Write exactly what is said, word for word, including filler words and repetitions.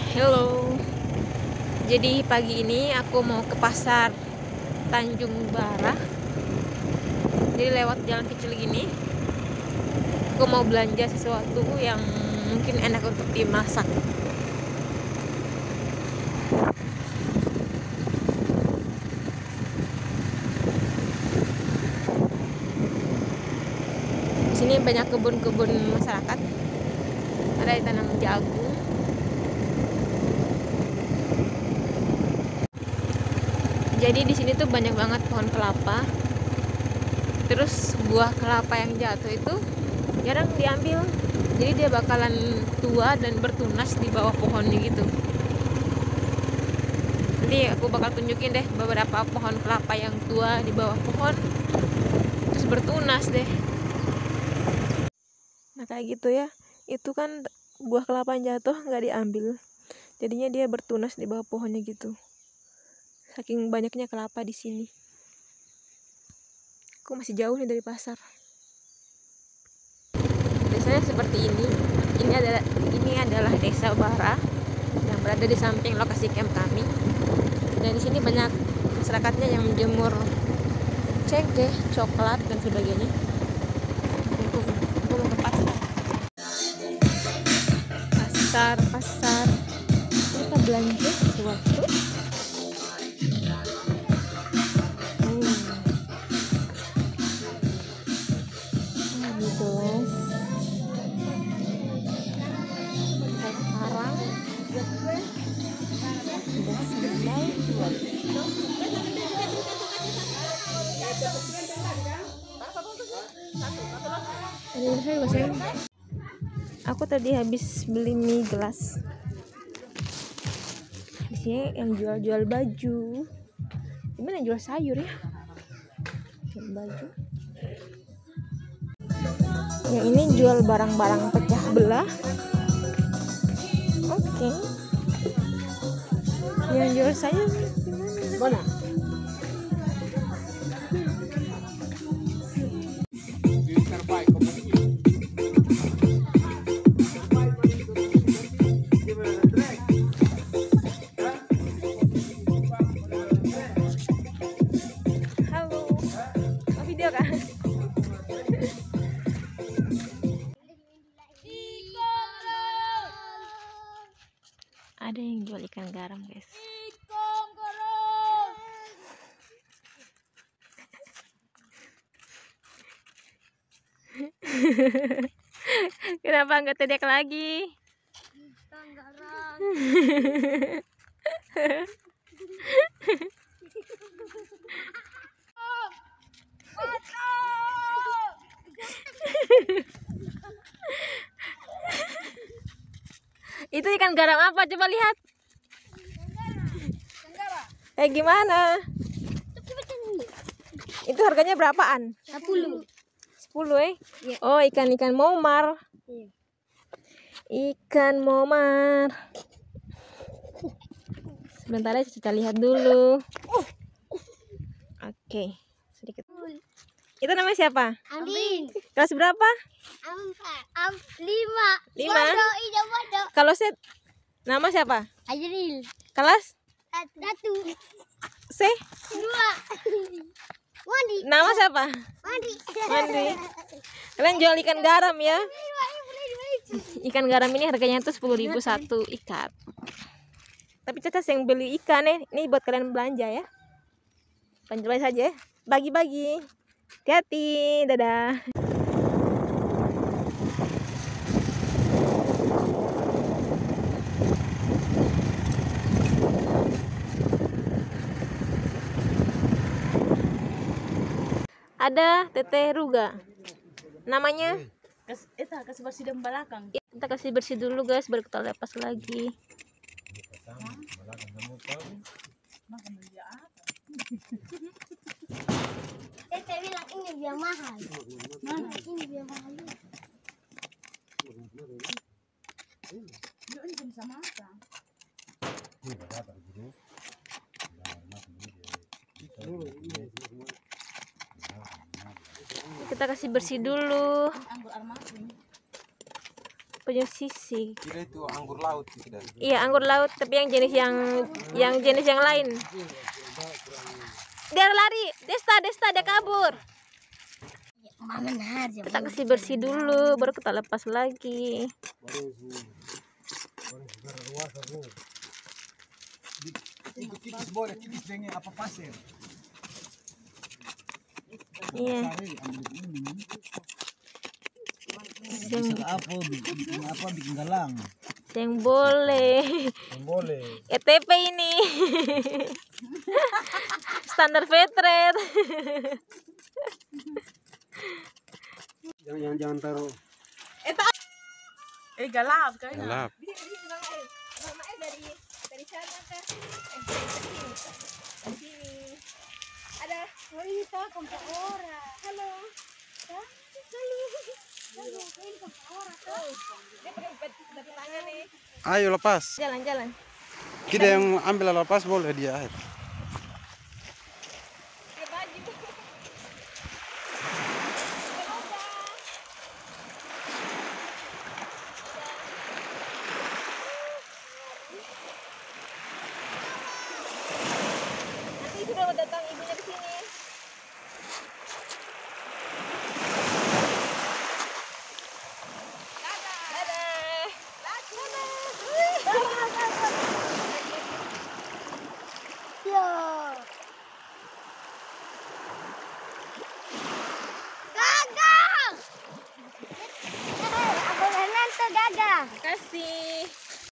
Halo. Jadi pagi ini aku mau ke pasar Tanjung Bara. Jadi lewat jalan kecil gini, aku mau belanja sesuatu yang mungkin enak untuk dimasak. Di sini banyak kebun-kebun masyarakat. Ada yang tanam jagung. Jadi di sini tuh banyak banget pohon kelapa. Terus buah kelapa yang jatuh itu jarang diambil. Jadi dia bakalan tua dan bertunas di bawah pohonnya gitu. Nanti aku bakal tunjukin deh beberapa pohon kelapa yang tua di bawah pohon terus bertunas deh. Nah kayak gitu ya. Itu kan buah kelapa yang jatuh nggak diambil. Jadinya dia bertunas di bawah pohonnya gitu. Saking banyaknya kelapa di sini. Aku masih jauh nih dari pasar. Desanya seperti ini. Ini adalah ini adalah Desa Bara yang berada di samping lokasi camp kami. Dan di sini banyak masyarakatnya yang menjemur cengkeh, coklat dan sebagainya. Aku, aku mau ke pasar. Pasar, pasar. Kita belanja sesuatu. Aku tadi habis beli mie gelas. Di sini yang jual-jual baju. Gimana yang jual sayur ya? Jual baju. Yang ini jual barang-barang pecah belah. Oke. Okay. Yang jual sayur gimana? Mana? Ada yang jual ikan garam, guys. Kenapa nggak teriak lagi? Ikan garam. Itu ikan garam apa? Coba lihat. Eh gimana? Itu harganya berapaan? sepuluh. sepuluh eh? Oh, ikan-ikan momar. Ikan momar. Sebentar aja kita lihat dulu. Oke, sedikit. Itu namanya siapa? Andin. Kelas berapa? Empat. Am lima. Lima. Bodo, Kalau set nama siapa? Ajril. Kelas? Satu. C? Dua. Mandi. Nama siapa? Mandi. Mandi. Kalian jual ikan garam ya? Ikan garam ini harganya tuh sepuluh ribu satu ikat. Tapi Caca yang beli ikan nih, ini buat kalian belanja ya. Panjang saja ya. Bagi-bagi. Hati-hati. Dadah. Ada teteh ruga. Namanya? Kita kasih bersih di belakang. Kita kasih bersih dulu guys, baru kita lepas lagi. Teteh bilang ini biar mahal. Mana? Ini biar mahal. Ini bisa makan. Kita kasih bersih dulu. penyu sisik. Kira itu anggur laut gitu dan. Iya, anggur laut, tapi yang jenis yang yang jenis yang lain. Dia lari, Desta, Desta, dia kabur. Kita kasih bersih dulu, baru kita lepas lagi. Iya. Yang apa bikin apa bikin galang. Yang boleh. Yang boleh. E T P ini. Standar Fetret. Jangan jangan, jangan taruh. Eh galap kan? Gelap. dari dari sana kan. Eh, dari sini. Ada Wanita kompak ora. Halo. Hah? Halo. Halo, kain kompak ora. dia pakai batu tangan nih. Ayo lepas. Jalan-jalan. Kita yang ambil lepas boleh dia air. Pakai baju. Nanti sudah datang ibunya ke sini. Dadah. Dadah. Ya.